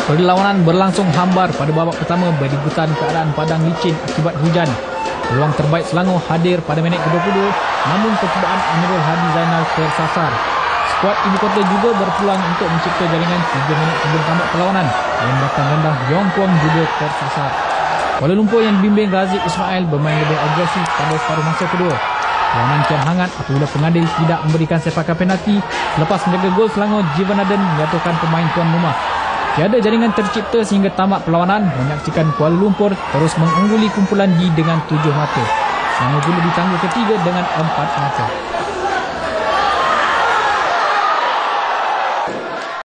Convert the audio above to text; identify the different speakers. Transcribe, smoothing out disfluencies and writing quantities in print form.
Speaker 1: Perlawanan berlangsung hambar pada babak pertama berikutan keadaan padang licin akibat hujan. Peluang terbaik Selangor hadir pada minit ke-22, namun percubaan Amirul Hadi Zainal tersasar. Skuad ibu kota juga berpeluang untuk mencipta jaringan 3 minit sebelum tamat perlawanan. Yang datang rendah Yong Kuang juga tersasar. Kuala Lumpur yang dibimbing Razik Ismail bermain lebih agresif pada separuh masa kedua. Perlawanan kian hangat apabila pengadil tidak memberikan sepakan penalti selepas menjaga gol Selangor. Jivanathan menjatuhkan pemain tuan rumah. Tiada jaringan tercipta sehingga tamat perlawanan, menyaksikan Kuala Lumpur terus mengungguli kumpulan G dengan 7 mata. Selangor pula di tangga ketiga dengan 4 mata.